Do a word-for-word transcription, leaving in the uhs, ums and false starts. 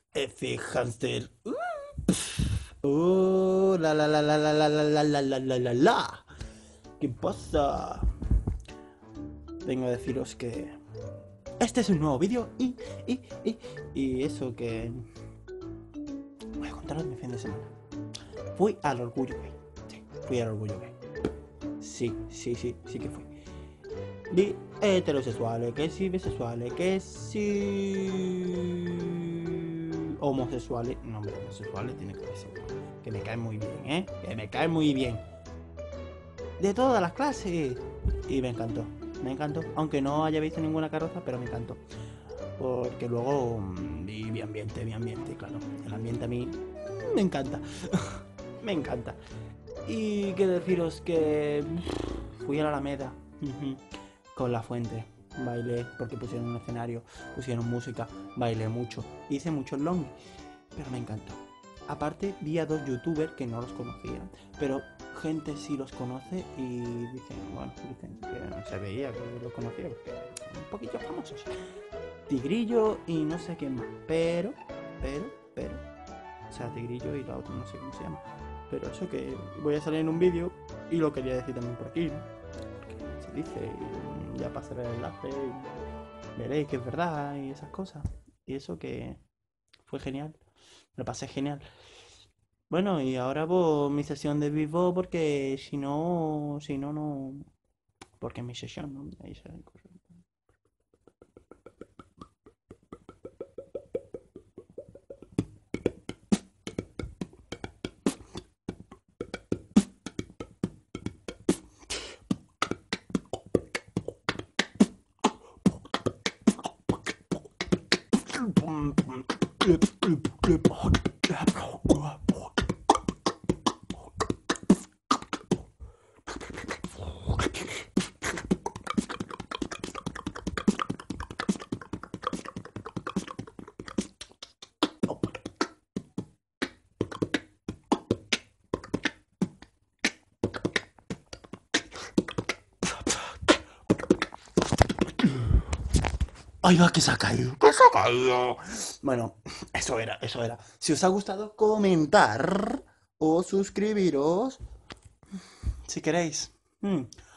F hamster. Uh, la la la la la la la la la la la la la. ¿Qué pasa? Vengo a deciros que este es un nuevo vídeo y, y, y, y eso que... Voy a contaros mi fin de semana. Fui al Orgullo Gay. Sí, fui al Orgullo Gay. Sí, sí, sí, sí que fui. Vi heterosexuales, que sí bisexuales, que sí homosexuales. No, hombre, homosexuales tiene que decir. Que me caen muy bien, ¿eh? Que me caen muy bien. De todas las clases. Y me encantó. Me encantó. Aunque no haya visto ninguna carroza, pero me encantó. Porque luego mmm, vi mi ambiente, mi ambiente, claro. El ambiente a mí mm, me encanta. Me encanta. Y que deciros que fui a la Alameda con La Fuente. Bailé porque pusieron un escenario, pusieron música, bailé mucho, hice muchos long, pero me encantó. Aparte vi a dos youtubers que no los conocían, pero gente sí los conoce y dicen, bueno, dicen que no se veía que los conocía porque son un poquillo famosos. Tigrillo y no sé quién más, pero, pero, pero, o sea, Tigrillo y la otra no sé cómo se llama. Pero eso que voy a salir en un vídeo y lo quería decir también por aquí, ¿no? Porque se dice y ya pasaré el enlace y veréis que es verdad y esas cosas. Y eso que fue genial, me lo pasé genial. Bueno, y ahora voy mi sesión de vivo porque si no, si no, no, porque es mi sesión, ¿no? Ahí salen cosas. ¡Ay, va, que se ha caído! ¡Que se ha caído! Bueno, eso era, eso era. Si os ha gustado, comentar o suscribiros si queréis. Hmm.